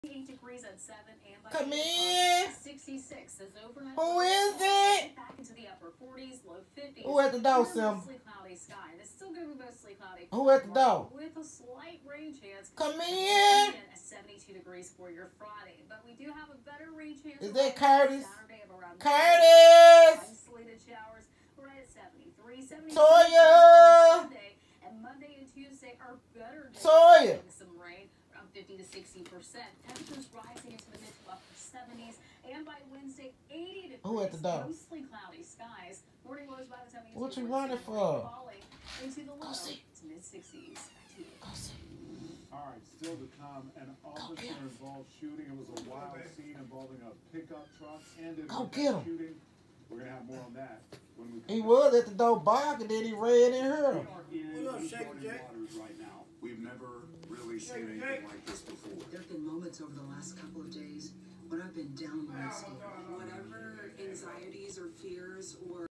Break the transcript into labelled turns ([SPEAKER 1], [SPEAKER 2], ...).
[SPEAKER 1] degrees at 7 and by
[SPEAKER 2] come in.
[SPEAKER 1] 66 as overnight.
[SPEAKER 2] Who is it?
[SPEAKER 1] Back into the upper 40s, low 50s.
[SPEAKER 2] Who at the door, Simba?
[SPEAKER 1] Mostly cloudy sky. It's still going to be mostly cloudy.
[SPEAKER 2] Who at the door?
[SPEAKER 1] With a slight rain chance.
[SPEAKER 2] Come in.
[SPEAKER 1] At 72 degrees for your Friday. But we do have a better rain chance.
[SPEAKER 2] Is that Curtis?
[SPEAKER 1] Saturday of around
[SPEAKER 2] Curtis!
[SPEAKER 1] isolated showers. We're at 73, 74.
[SPEAKER 2] Toya!
[SPEAKER 1] Sunday and Monday and Tuesday are better days.
[SPEAKER 2] Toya!
[SPEAKER 1] Some rain, around 50 to 60%. Temperatures rising into the mid to upper 70s. And by Wednesday, 80 degrees.
[SPEAKER 2] Who at the door?
[SPEAKER 1] Mostly cloudy skies. Morning lows by the time we
[SPEAKER 2] What you running for?
[SPEAKER 1] falling into the low
[SPEAKER 2] see.
[SPEAKER 1] to mid 60s. Back to you.
[SPEAKER 2] Go see.
[SPEAKER 3] All right, still to come, an officer-involved shooting. It was a wild scene involving a pickup truck and a shooting. We're going to have more on that when we come
[SPEAKER 2] He
[SPEAKER 3] back.
[SPEAKER 2] was at the door barking, then he ran in here.
[SPEAKER 3] We are in uncharted waters right now.
[SPEAKER 4] We've never really seen anything like this before.
[SPEAKER 5] There have been moments over the last couple of days when I've been downright scared.
[SPEAKER 6] Whatever anxieties or fears or